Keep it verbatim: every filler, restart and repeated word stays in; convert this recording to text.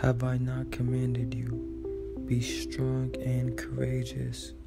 Have I not commanded you? Be strong and courageous.